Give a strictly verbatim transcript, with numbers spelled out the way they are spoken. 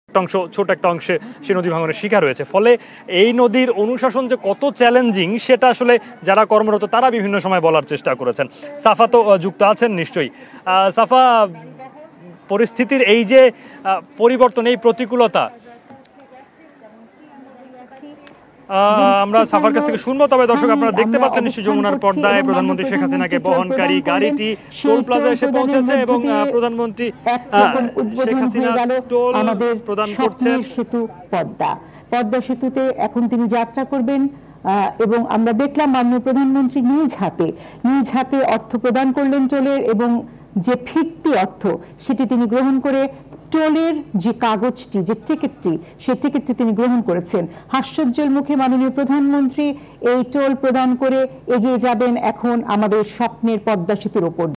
অংশ ছোট একটা অংশে সে নদী ভাঙনের শিকার হয়েছে। ফলে এই নদীর অনুশাসন যে কত চ্যালেঞ্জিং সেটা আসলে যারা কর্মরত তারা বিভিন্ন সময় বলার চেষ্টা করেছেন। সাফা তো যুক্ত আছেন নিশ্চয়ই। সাফা, পরিস্থিতির এই যে পরিবর্তন, এই প্রতিকূলতা আমরা সাফার কাছ থেকে শুনবো। তবে দর্শক আপনারা দেখতে পাচ্ছেন নিশ্চয়ই যমুনার পর্দায় প্রধানমন্ত্রী শেখ হাসিনাকে বহনকারী গাড়িটি টোল প্লাজা এসে পৌঁছেছে এবং প্রধানমন্ত্রী শেখ হাসিনা টোল প্রদান করছেন। সেতু পদ্মা পদ্মা সেতুতে এখন তিনি যাত্রা করবেন এবং আমরা দেখলাম মাননীয় প্রধানমন্ত্রী নিজ হাতে নিজ হাতে অর্থ প্রদান করলেন টোলের, এবং যে ফিরতি অর্থ সেটি তিনি গ্রহণ করে টোলের যে কাগজটি, যে টিকিটটি, সেই টিকিটটি তিনি গ্রহণ করেছেন। হাস্যোজ্জ্বল মুখে মাননীয় প্রধানমন্ত্রী এই টোল প্রদান করে এগিয়ে যাবেন এখন আমাদের স্বপ্নের পদ্মা সেতুর ওপর।